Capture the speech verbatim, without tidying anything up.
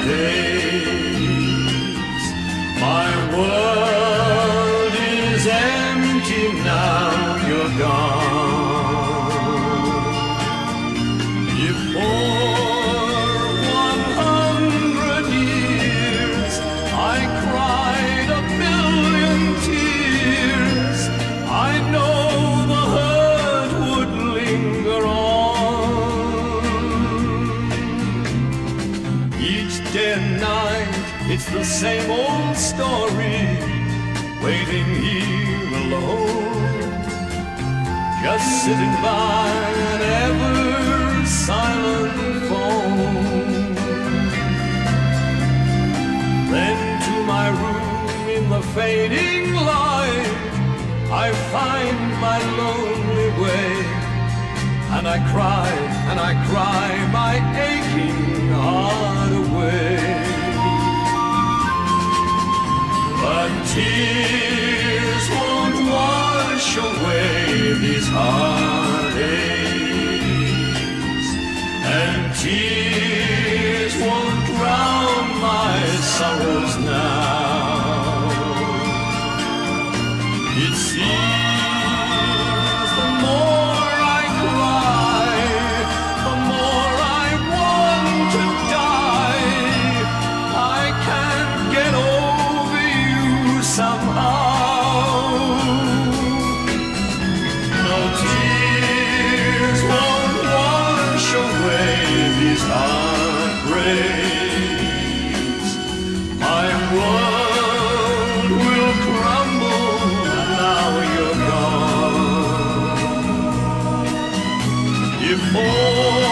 days. My world is empty now you're gone. If for one hundred years I cried a million tears, I know the hurt would linger on. Each day and night it's the same old story, waiting here alone, just sitting by an ever-silent phone. Then to my room in the fading light I find my lonely way, and I cry, and I cry my aching heart away. But tears won't wash away these heartaches, and tears won't drown my sorrows now. It seems the more I cry, the more I want to die. I can't get over you somehow. No tears won't wash away these heartbreaks. My world will crumble now you're gone. If all